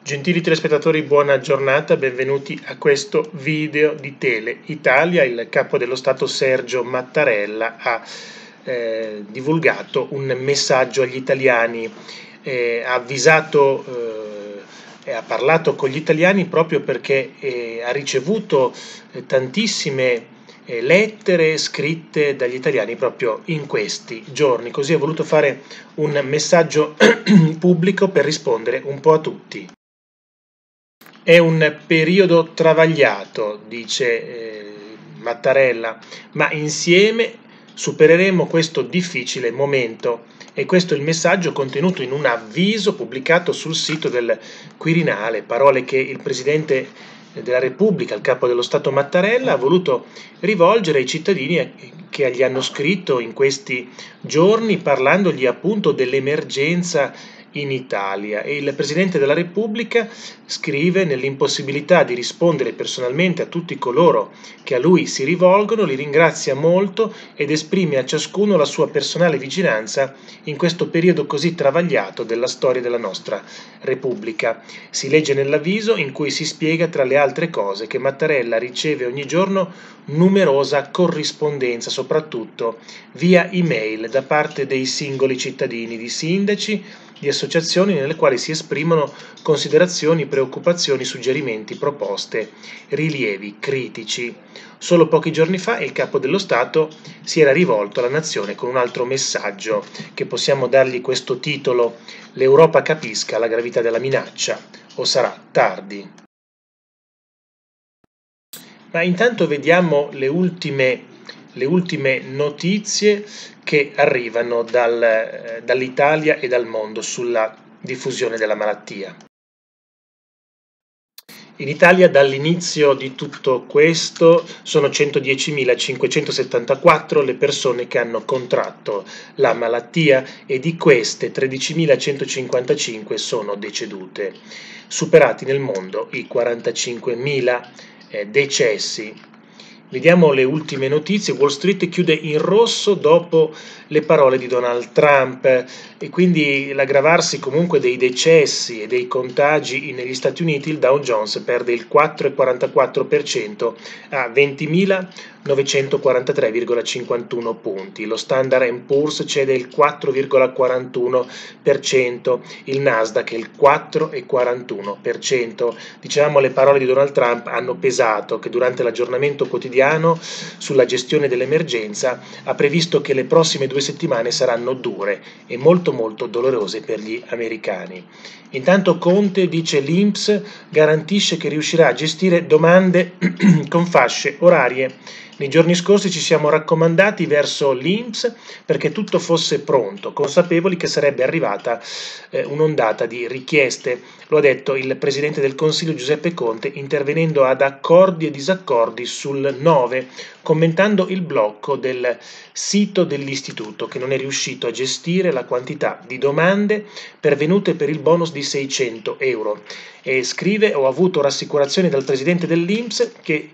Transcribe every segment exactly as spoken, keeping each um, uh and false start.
Gentili telespettatori, buona giornata, benvenuti a questo video di Tele Italia. Il capo dello Stato Sergio Mattarella ha eh, divulgato un messaggio agli italiani, eh, ha avvisato e eh, ha parlato con gli italiani proprio perché eh, ha ricevuto eh, tantissime eh, lettere scritte dagli italiani proprio in questi giorni. Così ha voluto fare un messaggio pubblico per rispondere un po' a tutti. È un periodo travagliato, dice eh, Mattarella, ma insieme supereremo questo difficile momento. E questo è il messaggio contenuto in un avviso pubblicato sul sito del Quirinale, parole che il Presidente della Repubblica, il Capo dello Stato Mattarella, ha voluto rivolgere ai cittadini che gli hanno scritto in questi giorni parlandogli appunto dell'emergenza in Italia. E il Presidente della Repubblica scrive: nell'impossibilità di rispondere personalmente a tutti coloro che a lui si rivolgono, li ringrazia molto ed esprime a ciascuno la sua personale vicinanza in questo periodo così travagliato della storia della nostra Repubblica. Si legge nell'avviso in cui si spiega, tra le altre cose, che Mattarella riceve ogni giorno numerosa corrispondenza, soprattutto via email, da parte dei singoli cittadini, di sindaci, di associazioni nelle quali si esprimono considerazioni, preoccupazioni, suggerimenti, proposte, rilievi critici. Solo pochi giorni fa il Capo dello Stato si era rivolto alla nazione con un altro messaggio, che possiamo dargli questo titolo: l'Europa capisca la gravità della minaccia, o sarà tardi. Ma intanto vediamo le ultime le ultime notizie che arrivano dal, eh, dall'Italia e dal mondo sulla diffusione della malattia. In Italia dall'inizio di tutto questo sono centodiecimilacinquecentosettantaquattro le persone che hanno contratto la malattia e di queste tredicimilacentocinquantacinque sono decedute, superati nel mondo i quarantacinquemila eh, decessi. Vediamo le ultime notizie. Wall Street chiude in rosso dopo le parole di Donald Trump e quindi l'aggravarsi comunque dei decessi e dei contagi negli Stati Uniti. Il Dow Jones perde il quattro virgola quarantaquattro per cento a ventimilanovecentquarantatré virgola cinquantuno punti. Lo Standard and Poor's cede il quattro virgola quarantuno per cento, il Nasdaq il quattro virgola quarantuno per cento. Dicevamo, le parole di Donald Trump hanno pesato, che durante l'aggiornamento quotidiano sulla gestione dell'emergenza ha previsto che le prossime due settimane saranno dure e molto molto dolorose per gli americani. Intanto Conte dice: l'I N P S garantisce che riuscirà a gestire domande con fasce orarie. Nei giorni scorsi ci siamo raccomandati verso l'I N P S perché tutto fosse pronto, consapevoli che sarebbe arrivata eh, un'ondata di richieste. Lo ha detto il Presidente del Consiglio Giuseppe Conte, intervenendo ad accordi e disaccordi sul nove, commentando il blocco del sito dell'istituto, che non è riuscito a gestire la quantità di domande pervenute per il bonus di seicento euro. E scrive: ho avuto rassicurazioni dal Presidente dell'I N P S che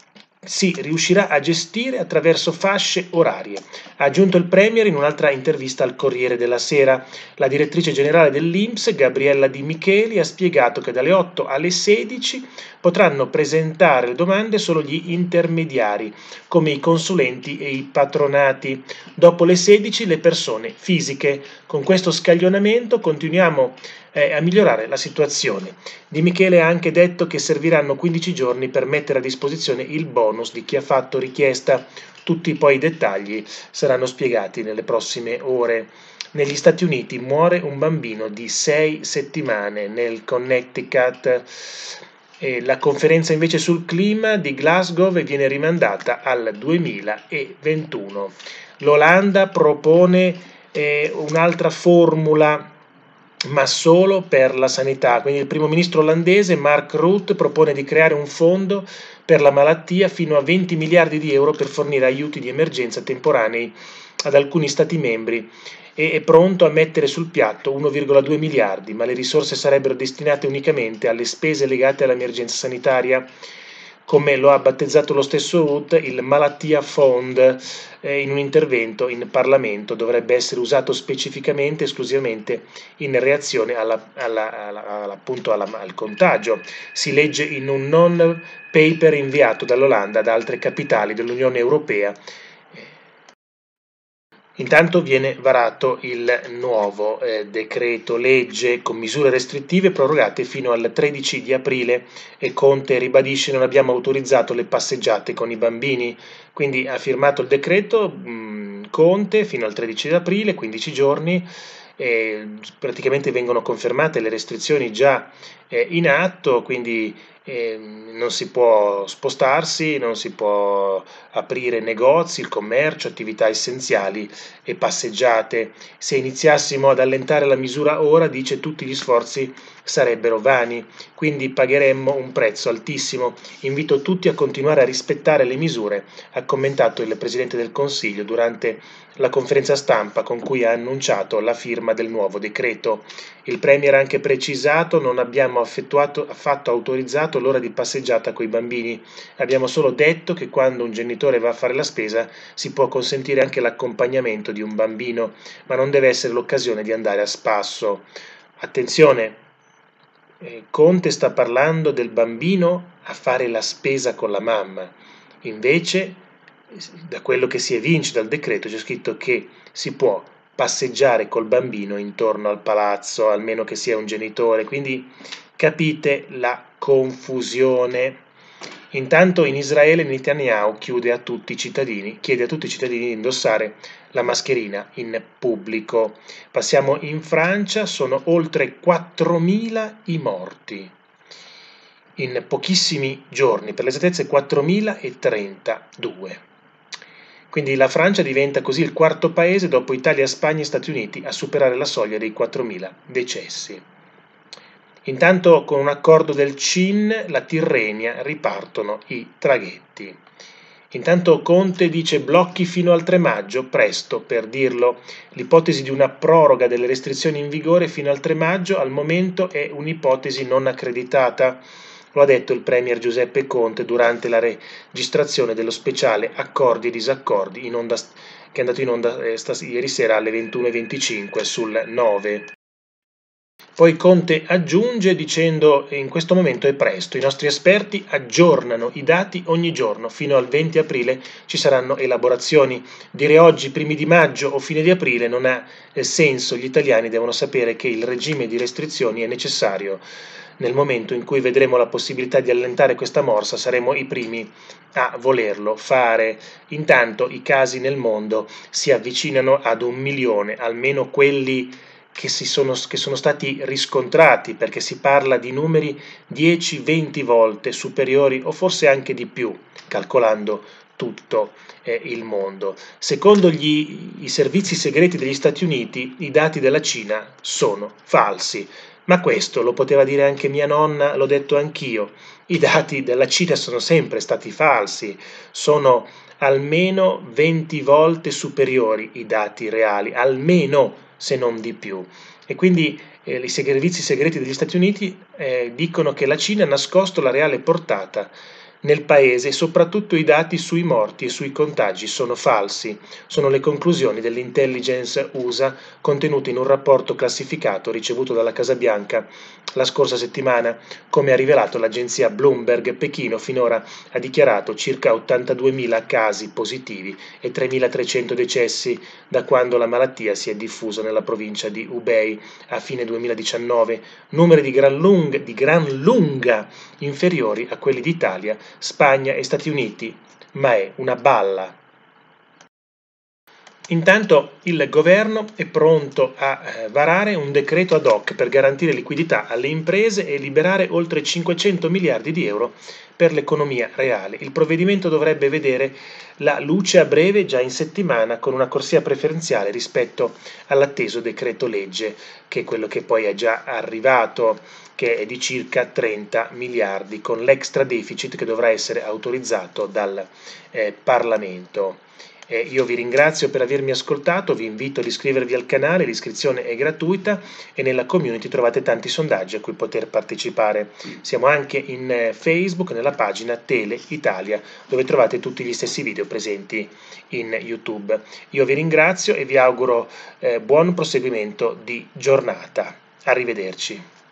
si riuscirà a gestire attraverso fasce orarie. Ha aggiunto il Premier in un'altra intervista al Corriere della Sera. La direttrice generale dell'I N P S, Gabriella Di Micheli, ha spiegato che dalle otto alle sedici potranno presentare le domande solo gli intermediari, come i consulenti e i patronati. Dopo le sedici le persone fisiche. Con questo scaglionamento continuiamo eh, a migliorare la situazione. Di Michele ha anche detto che serviranno quindici giorni per mettere a disposizione il bonus di chi ha fatto richiesta. Tutti poi i dettagli saranno spiegati nelle prossime ore. Negli Stati Uniti muore un bambino di sei settimane nel Connecticut. E la conferenza invece sul clima di Glasgow viene rimandata al duemilaventuno. L'Olanda propone eh, un'altra formula, ma solo per la sanità. Quindi il primo ministro olandese Mark Rutte propone di creare un fondo per la malattia fino a venti miliardi di euro per fornire aiuti di emergenza temporanei ad alcuni stati membri e è pronto a mettere sul piatto uno virgola due miliardi, ma le risorse sarebbero destinate unicamente alle spese legate all'emergenza sanitaria. come lo ha battezzato lo stesso Rutte, il Malattia Fund, eh, in un intervento in Parlamento dovrebbe essere usato specificamente, esclusivamente in reazione alla, alla, alla, alla, appunto alla, al contagio. Si legge in un non paper inviato dall'Olanda ad altre capitali dell'Unione Europea. Intanto viene varato il nuovo eh, decreto legge con misure restrittive prorogate fino al tredici di aprile e Conte ribadisce: non abbiamo autorizzato le passeggiate con i bambini. Quindi ha firmato il decreto mh, Conte fino al tredici di aprile, quindici giorni, e praticamente vengono confermate le restrizioni già eh, in atto, quindi eh, non si può spostarsi, non si può aprire negozi, il commercio, attività essenziali e passeggiate. Se iniziassimo ad allentare la misura ora, dice, tutti gli sforzi sarebbero vani, quindi pagheremmo un prezzo altissimo. Invito tutti a continuare a rispettare le misure, ha commentato il Presidente del Consiglio durante la conferenza stampa con cui ha annunciato la firma del nuovo decreto. Il Premier ha anche precisato: non abbiamo effettuato, affatto autorizzato l'ora di passeggiata coi bambini, abbiamo solo detto che quando un genitore va a fare la spesa si può consentire anche l'accompagnamento di un bambino, ma non deve essere l'occasione di andare a spasso. Attenzione, eh, Conte sta parlando del bambino a fare la spesa con la mamma, invece da quello che si evince dal decreto c'è scritto che si può passeggiare col bambino intorno al palazzo, almeno che sia un genitore, quindi capite la confusione. Intanto in Israele Netanyahu chiude a tutti i cittadini, chiede a tutti i cittadini di indossare la mascherina in pubblico. Passiamo in Francia, sono oltre quattromila i morti. In pochissimi giorni, per l'esattezza quattromilatrentadue. Quindi la Francia diventa così il quarto paese dopo Italia, Spagna e Stati Uniti a superare la soglia dei quattromila decessi. Intanto con un accordo del C I N, la Tirrenia, ripartono i traghetti. Intanto Conte dice blocchi fino al tre maggio, presto per dirlo. L'ipotesi di una proroga delle restrizioni in vigore fino al tre maggio al momento è un'ipotesi non accreditata. Lo ha detto il Premier Giuseppe Conte durante la registrazione dello speciale Accordi e disaccordi in onda, che è andato in onda eh, stas- ieri sera alle ventuno e venticinque sul nove. Poi Conte aggiunge dicendo: in questo momento è presto, i nostri esperti aggiornano i dati ogni giorno, fino al venti aprile ci saranno elaborazioni. Dire oggi primi di maggio o fine di aprile non ha eh, senso, gli italiani devono sapere che il regime di restrizioni è necessario. Nel momento in cui vedremo la possibilità di allentare questa morsa saremo i primi a volerlo fare. Intanto i casi nel mondo si avvicinano ad un milione, almeno quelli che, si sono, che sono stati riscontrati, perché si parla di numeri dieci venti volte superiori o forse anche di più, calcolando tutto eh, il mondo. Secondo gli, i servizi segreti degli Stati Uniti, i dati della Cina sono falsi. Ma questo lo poteva dire anche mia nonna, l'ho detto anch'io. I dati della Cina sono sempre stati falsi, sono almeno venti volte superiori i dati reali, almeno, se non di più. E quindi eh, i servizi segreti degli Stati Uniti eh, dicono che la Cina ha nascosto la reale portata nel paese e soprattutto i dati sui morti e sui contagi sono falsi. Sono le conclusioni dell'intelligence U S A contenute in un rapporto classificato ricevuto dalla Casa Bianca la scorsa settimana. Come ha rivelato l'agenzia Bloomberg, Pechino finora ha dichiarato circa ottantaduemila casi positivi e tremilatrecento decessi da quando la malattia si è diffusa nella provincia di Hubei a fine duemiladiciannove, numeri di gran lunga, di gran lunga inferiori a quelli d'Italia, Spagna e Stati Uniti, ma è una balla. Intanto il governo è pronto a eh, varare un decreto ad hoc per garantire liquidità alle imprese e liberare oltre cinquecento miliardi di euro per l'economia reale. Il provvedimento dovrebbe vedere la luce a breve, già in settimana, con una corsia preferenziale rispetto all'atteso decreto legge, che è quello che poi è già arrivato, che è di circa trenta miliardi, con l'extra deficit che dovrà essere autorizzato dal eh, Parlamento. Eh, io vi ringrazio per avermi ascoltato, vi invito ad iscrivervi al canale, l'iscrizione è gratuita e nella community trovate tanti sondaggi a cui poter partecipare. Siamo anche in eh, Facebook nella pagina Tele Italia, dove trovate tutti gli stessi video presenti in YouTube. Io vi ringrazio e vi auguro eh, buon proseguimento di giornata. Arrivederci.